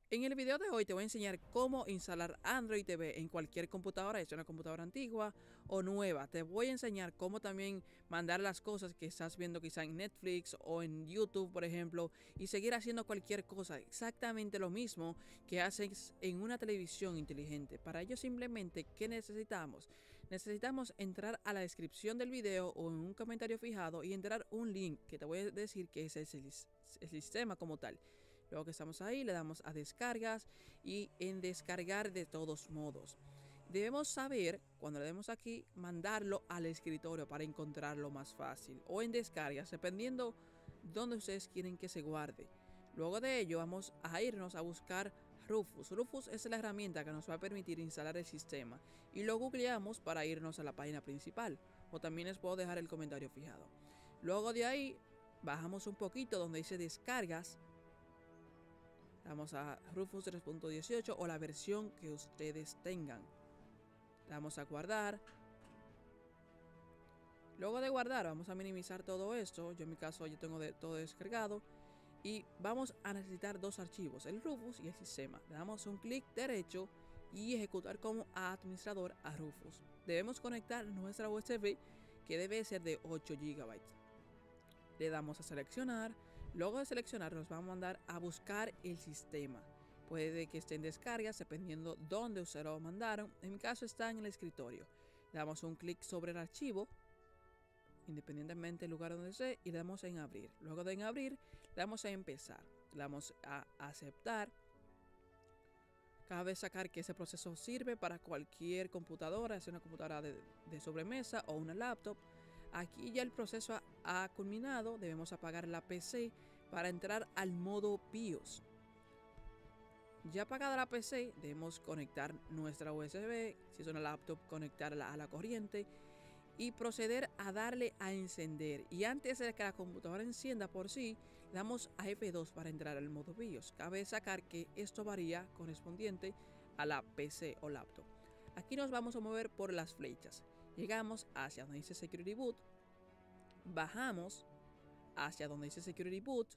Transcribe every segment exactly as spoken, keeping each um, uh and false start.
En el video de hoy te voy a enseñar cómo instalar Android T V en cualquier computadora, ya sea una computadora antigua o nueva. Te voy a enseñar cómo también mandar las cosas que estás viendo quizá en Netflix o en YouTube, por ejemplo, y seguir haciendo cualquier cosa, exactamente lo mismo que haces en una televisión inteligente. Para ello simplemente, ¿qué necesitamos? Necesitamos entrar a la descripción del video o en un comentario fijado y entrar un link que te voy a decir que es el, el sistema como tal. Luego que estamos ahí, le damos a descargas y en descargar de todos modos. Debemos saber, cuando le demos aquí, mandarlo al escritorio para encontrarlo más fácil. O en descargas, dependiendo dónde ustedes quieren que se guarde. Luego de ello, vamos a irnos a buscar Rufus. Rufus es la herramienta que nos va a permitir instalar el sistema. Y lo googleamos para irnos a la página principal. O también les puedo dejar el comentario fijado. Luego de ahí, bajamos un poquito donde dice descargas. Vamos a Rufus tres punto dieciocho o la versión que ustedes tengan. Le damos a guardar. Luego de guardar vamos a minimizar todo esto. Yo en mi caso yo tengo de todo descargado. Y vamos a necesitar dos archivos, el Rufus y el sistema. Le damos un clic derecho y ejecutar como administrador a Rufus. Debemos conectar nuestra U S B que debe ser de ocho gigabytes. Le damos a seleccionar. Luego de seleccionar nos va a mandar a buscar el sistema. Puede que esté en descargas dependiendo dónde ustedes lo mandaron. En mi caso está en el escritorio. Le damos un clic sobre el archivo, independientemente del lugar donde esté, y le damos en abrir. Luego de en abrir, le damos a empezar. Le damos a aceptar. Cabe sacar que ese proceso sirve para cualquier computadora, sea una computadora de, de sobremesa o una laptop. Aquí ya el proceso ha, ha culminado, debemos apagar la P C para entrar al modo BIOS. Ya apagada la P C, debemos conectar nuestra U S B, si es una laptop conectarla a la corriente y proceder a darle a encender. Y antes de que la computadora encienda por sí, damos a F dos para entrar al modo BIOS. Cabe sacar que esto varía correspondiente a la P C o laptop. Aquí nos vamos a mover por las flechas. Llegamos hacia donde dice Security Boot, bajamos hacia donde dice Security Boot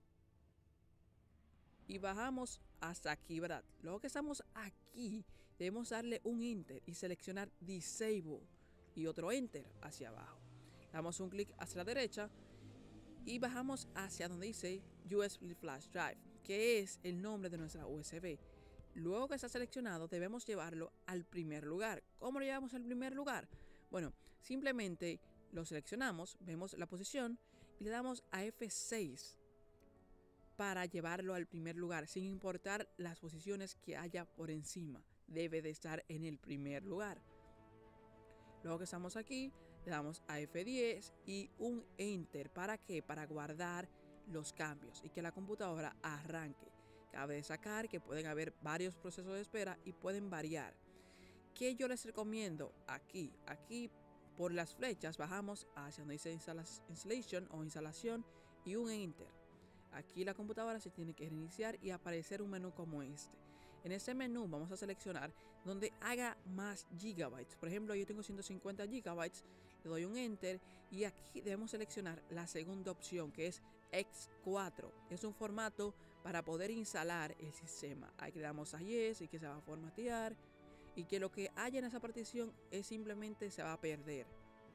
y bajamos hasta aquí, ¿verdad? Luego que estamos aquí, debemos darle un Enter y seleccionar Disable y otro Enter hacia abajo. Damos un clic hacia la derecha y bajamos hacia donde dice U S B Flash Drive, que es el nombre de nuestra U S B. Luego que está seleccionado, debemos llevarlo al primer lugar. ¿Cómo lo llevamos al primer lugar? Bueno, simplemente lo seleccionamos, vemos la posición y le damos a F seis para llevarlo al primer lugar, sin importar las posiciones que haya por encima. Debe de estar en el primer lugar. Luego que estamos aquí, le damos a F diez y un Enter. ¿Para qué? Para guardar los cambios y que la computadora arranque. Cabe destacar que pueden haber varios procesos de espera y pueden variar. ¿Qué yo les recomiendo? Aquí, aquí por las flechas bajamos hacia donde dice Installation o instalación y un Enter. Aquí la computadora se tiene que reiniciar y aparecer un menú como este. En este menú vamos a seleccionar donde haga más gigabytes. Por ejemplo, yo tengo ciento cincuenta gigabytes, le doy un Enter y aquí debemos seleccionar la segunda opción que es equis cuatro. Es un formato para poder instalar el sistema. Aquí le damos a Yes y que se va a formatear y que lo que haya en esa partición es simplemente se va a perder.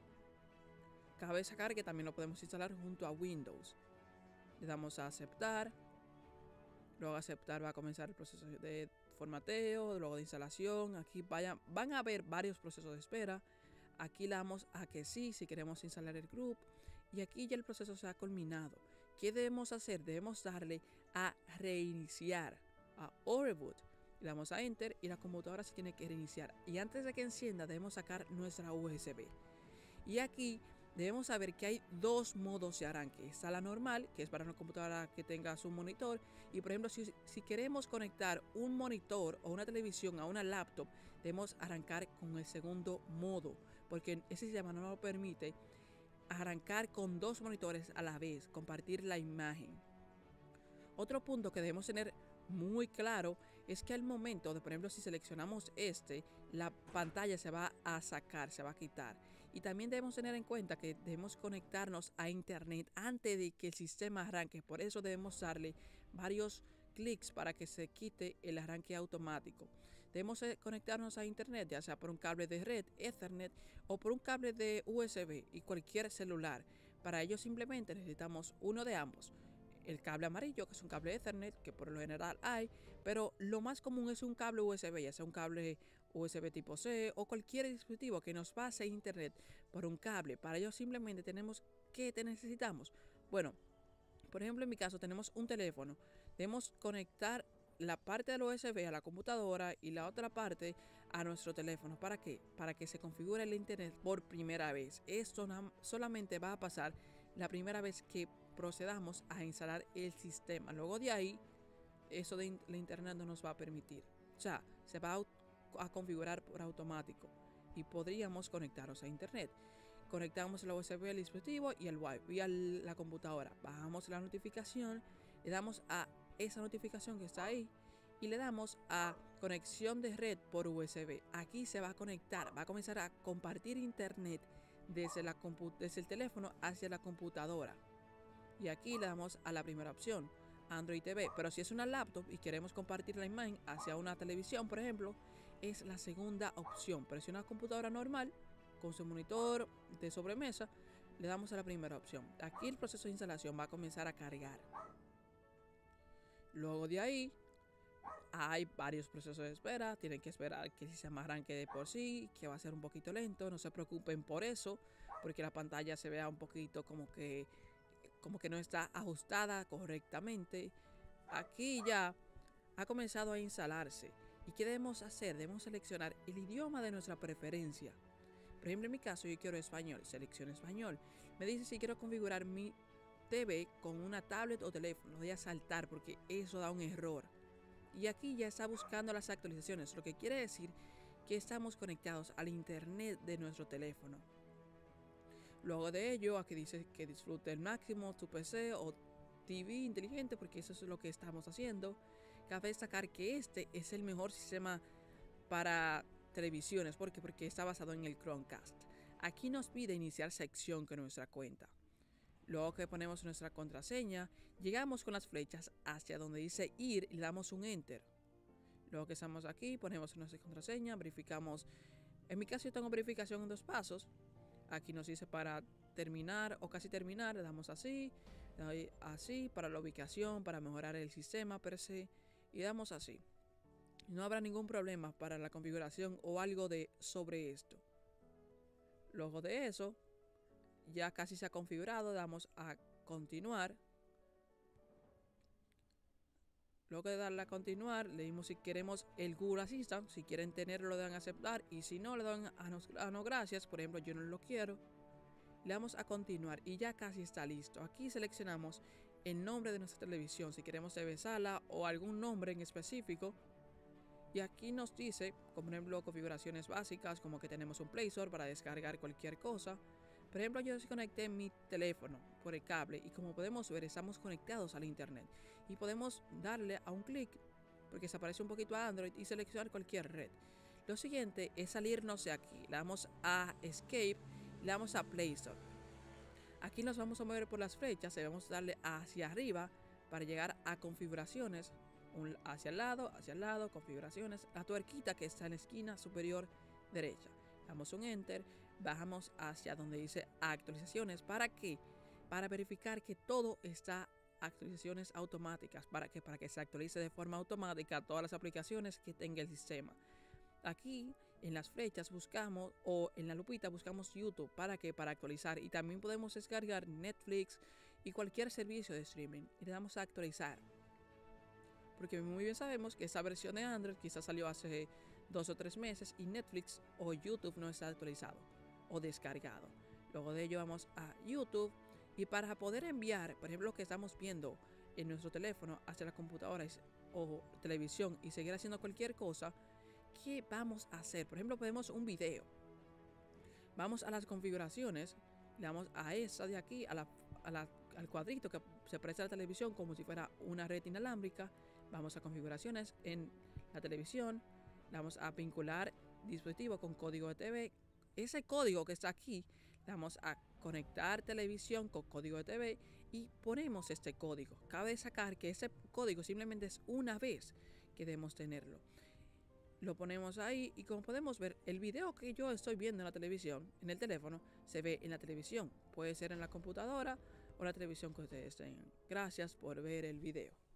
Cabe sacar que también lo podemos instalar junto a Windows. Le damos a aceptar. Luego aceptar va a comenzar el proceso de formateo, luego de instalación. Aquí vaya, van a haber varios procesos de espera. Aquí le damos a que sí si queremos instalar el group. Y aquí ya el proceso se ha culminado. ¿Qué debemos hacer? Debemos darle a reiniciar, a o reboot. Le damos a Enter y la computadora se tiene que reiniciar. Y antes de que encienda debemos sacar nuestra U S B. Y aquí debemos saber que hay dos modos de arranque. Está la normal, que es para una computadora que tenga su monitor. Y por ejemplo, si, si queremos conectar un monitor o una televisión a una laptop, debemos arrancar con el segundo modo, porque ese sistema no nos permite arrancar con dos monitores a la vez, compartir la imagen. Otro punto que debemos tener muy claro es que al momento de, por ejemplo, si seleccionamos este, la pantalla se va a sacar, se va a quitar. Y también debemos tener en cuenta que debemos conectarnos a internet antes de que el sistema arranque. Por eso debemos darle varios clics para que se quite el arranque automático. Debemos eh, conectarnos a internet, ya sea por un cable de red, Ethernet o por un cable de U S B y cualquier celular. Para ello simplemente necesitamos uno de ambos. El cable amarillo, que es un cable Ethernet, que por lo general hay, pero lo más común es un cable U S B, ya sea un cable U S B tipo C o cualquier dispositivo que nos pase internet por un cable. Para ello simplemente tenemos que te necesitamos. Bueno, por ejemplo, en mi caso tenemos un teléfono. Debemos conectar la parte del U S B a la computadora y la otra parte a nuestro teléfono. ¿Para qué? Para que se configure el internet por primera vez. Esto solamente va a pasar la primera vez que procedamos a instalar el sistema. Luego de ahí, eso de la internet no nos va a permitir. O sea, se va a, a configurar por automático y podríamos conectarnos a internet. Conectamos la U S B al dispositivo y al Wi-Fi y a la computadora. Bajamos la notificación, le damos a esa notificación que está ahí y le damos a conexión de red por U S B. Aquí se va a conectar, va a comenzar a compartir internet desde, la desde el teléfono hacia la computadora. Y aquí le damos a la primera opción, Android T V. Pero si es una laptop y queremos compartir la imagen hacia una televisión, por ejemplo, es la segunda opción. Pero si una computadora normal, con su monitor de sobremesa, le damos a la primera opción. Aquí el proceso de instalación va a comenzar a cargar. Luego de ahí, hay varios procesos de espera. Tienen que esperar que el sistema arranque de por sí, que va a ser un poquito lento. No se preocupen por eso, porque la pantalla se vea un poquito como que, como que no está ajustada correctamente. Aquí ya ha comenzado a instalarse. ¿Y qué debemos hacer? Debemos seleccionar el idioma de nuestra preferencia. Por ejemplo, en mi caso yo quiero español, selecciono español. Me dice si quiero configurar mi T V con una tablet o teléfono. Voy a saltar porque eso da un error. Y aquí ya está buscando las actualizaciones, lo que quiere decir que estamos conectados al internet de nuestro teléfono. Luego de ello, aquí dice que disfrute el máximo tu P C o T V inteligente, porque eso es lo que estamos haciendo. Cabe destacar que este es el mejor sistema para televisiones. ¿Por qué? Porque está basado en el Chromecast. Aquí nos pide iniciar sección con nuestra cuenta. Luego que ponemos nuestra contraseña, llegamos con las flechas hacia donde dice ir y le damos un enter. Luego que estamos aquí, ponemos nuestra contraseña, verificamos. En mi caso yo tengo verificación en dos pasos. Aquí nos dice para terminar o casi terminar, le damos así, le doy así para la ubicación, para mejorar el sistema per se, y damos así. No habrá ningún problema para la configuración o algo de sobre esto. Luego de eso, ya casi se ha configurado, damos a continuar. Luego de darle a continuar, le dimos si queremos el Google Assistant. Si quieren tenerlo, lo dan a aceptar. Y si no, le dan a no, a no gracias. Por ejemplo, yo no lo quiero. Le damos a continuar y ya casi está listo. Aquí seleccionamos el nombre de nuestra televisión. Si queremos T V Sala o algún nombre en específico. Y aquí nos dice, como por ejemplo, configuraciones básicas, como que tenemos un Play Store para descargar cualquier cosa. Por ejemplo, yo desconecté mi teléfono por el cable y como podemos ver, estamos conectados al internet. Y podemos darle a un clic, porque se aparece un poquito a Android, y seleccionar cualquier red. Lo siguiente es salirnos de aquí. Le damos a Escape, le damos a Play Store. Aquí nos vamos a mover por las flechas, debemos darle hacia arriba para llegar a configuraciones. Un, hacia el lado, hacia el lado, configuraciones, la tuerquita que está en la esquina superior derecha. Damos un enter, bajamos hacia donde dice actualizaciones. ¿Para qué? Para verificar que todo está actualizaciones automáticas, para que, para que se actualice de forma automática todas las aplicaciones que tenga el sistema. Aquí en las flechas buscamos, o en la lupita buscamos YouTube. ¿Para qué? Para actualizar. Y también podemos descargar Netflix y cualquier servicio de streaming. Y le damos a actualizar. Porque muy bien sabemos que esta versión de Android quizás salió hace dos o tres meses y Netflix o YouTube no está actualizado o descargado. Luego de ello vamos a YouTube y para poder enviar, por ejemplo, lo que estamos viendo en nuestro teléfono hacia la computadora o televisión y seguir haciendo cualquier cosa, ¿qué vamos a hacer? Por ejemplo, podemos un video. Vamos a las configuraciones, le damos a esa de aquí, a la, a la, al cuadrito que se parece a la televisión como si fuera una red inalámbrica. Vamos a configuraciones en la televisión, vamos a vincular dispositivo con código de T V. Ese código que está aquí, vamos a conectar televisión con código de T V y ponemos este código. Cabe destacar que ese código simplemente es una vez que debemos tenerlo. Lo ponemos ahí y como podemos ver, el video que yo estoy viendo en la televisión, en el teléfono, se ve en la televisión. Puede ser en la computadora o la televisión que ustedes tengan. Gracias por ver el video.